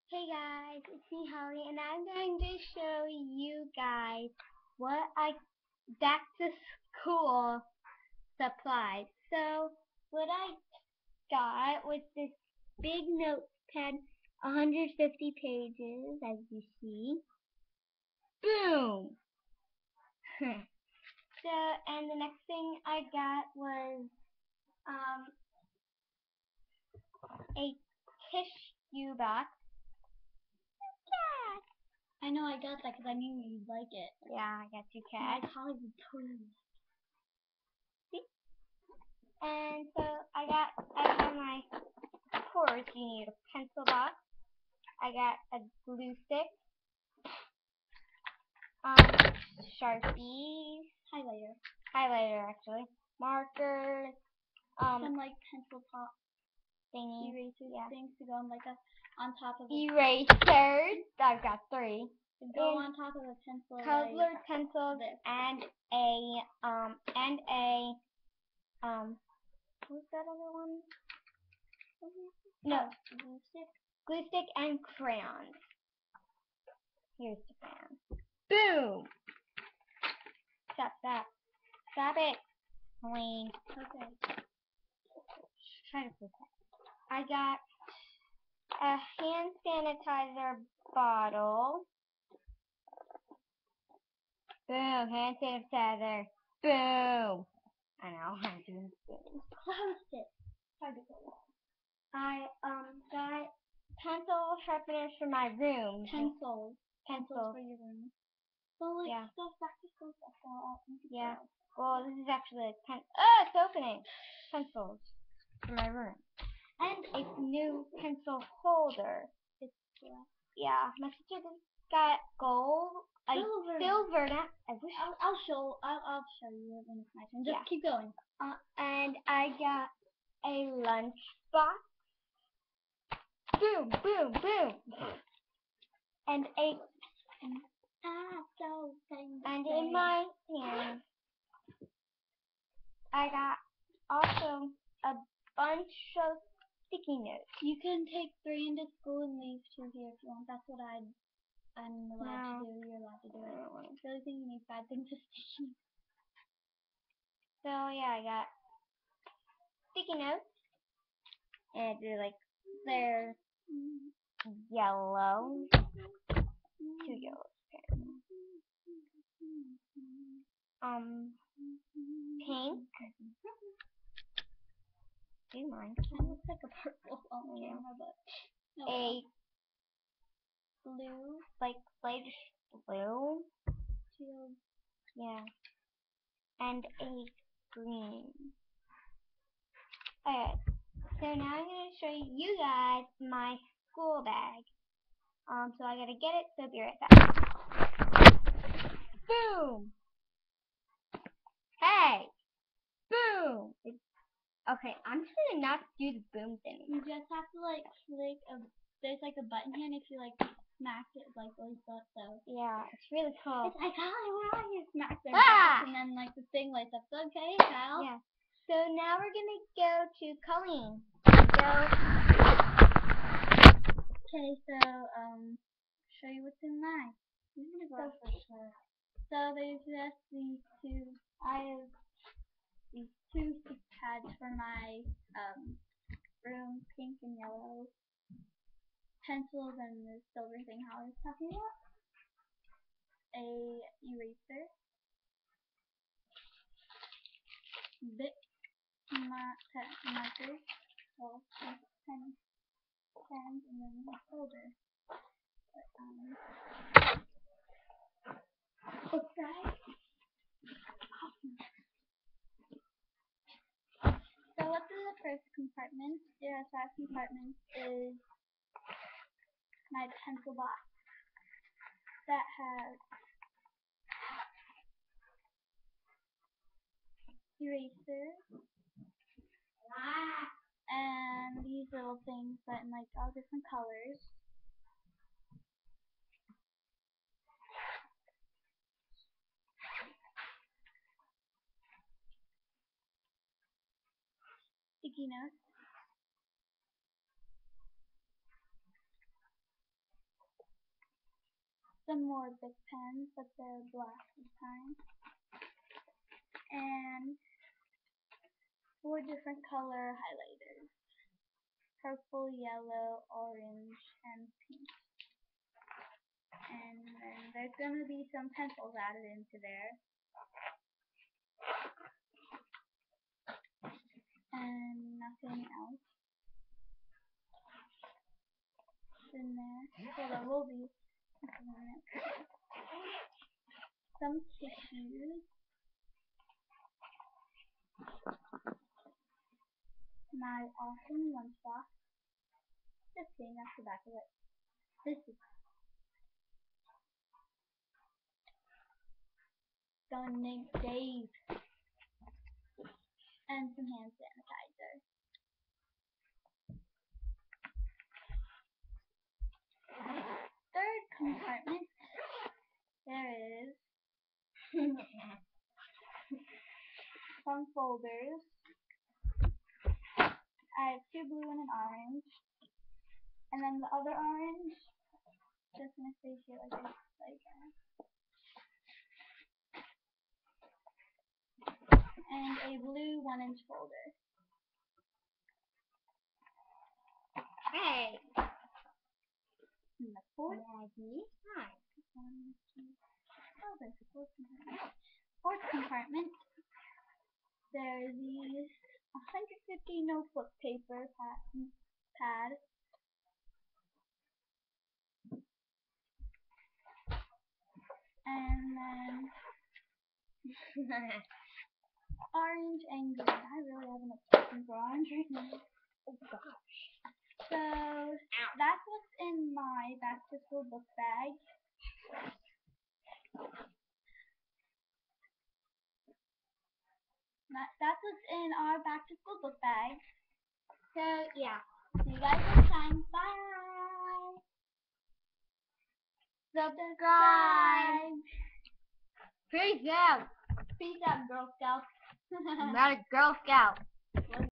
Hey guys, it's me Holly, and I'm going to show you guys what I back to school supplies. So what I got was this big notepad, 150 pages, as you see. Boom. And the next thing I got was a tissue box. I know I got that because I knew you'd like it. Yeah, I got two cats. Holly would totally. See? And so I got my, of course, you need a pencil box. I got a glue stick, Sharpies, highlighter actually, markers, Some like pencil pop thingy, erasers, yeah. things to go on on top of erasers. I've got 3. To go on top of a pencil. Colored pencils and what's that other one? No, glue stick and crayons. Here's the crayon. Boom! Stop it. Wayne. Okay. Try to focus. I got a hand sanitizer bottle. Boom, hand sanitizer. Boom. I know, I'm doing things. Close it. Hard to go. I got pencil sharpeners for my room. Pencils for your room. Well, like Yeah. stuff back to school stuff. Yeah. Well, this is actually a it's opening. Pencils for my room. And a new pencil holder. Yeah, my sister got gold. Silver. I'll show you when it's my turn. Just keep going. And I got a lunch box. Boom, boom, boom. And in my hand, I got also a bunch of sticky notes. You can take 3 into school and leave 2 here if you want. That's what I'm allowed to do. You're allowed to do it. I really think you need 5 things of sticky notes. So yeah, I got sticky notes, and they're yellow, 2 yellows. Pink. Do you mind? It looks like a purple on camera, but no. A blue, like light blue. Teal. Yeah. And a green. Alright. So now I'm gonna show you guys my school bag. So I gotta get it, so I'll be right back. Boom! Hey! Boom! Okay, I'm just gonna not do the boom thing. You just have to like click there's like a button here, and if you like smack it like that, so. Yeah, it's really cool. It's like, where are you? Smack their back, and then like the thing lights up. Okay, pal. Yeah. So now we're gonna go to Colleen. Okay, so show you what's in mine. So there's just these 2. I have these 2 stick pads for my room, pink and yellow. Pencils and the silver thing Holly was talking about. A eraser. Bic markers. Well, pens, and then a folder. Book bag. So what's in the first compartment? It has 5 compartments. Is my pencil box that has erasers and these little things that in like all different colors. Sticky notes. some more big pens, but they're black this time. And 4 different color highlighters. Purple, yellow, orange, and pink. And then there's going to be some pencils added into there. And nothing else in there. So there will be some tissues. My awesome lunchbox. Just kidding, that's the back of it. This is Stunning Dave. And some hand sanitizer. Third compartment, there is some folders. I have 2 blue and an orange. And then the other orange, just gonna stay here like this, and a blue 1-inch folder. Hey! And the fourth, Maggie, hi. oh, there's a fourth compartment. Fourth compartment, there are these 150 notebook paper pads. And then orange and green. I really have an obsession for orange right now. Oh gosh. So that's what's in my back to school book bag. That's what's in our back to school book bag. So yeah. See you guys next time. Bye. Subscribe. Peace out. Peace out, Girl Scouts. I'm not a Girl Scout.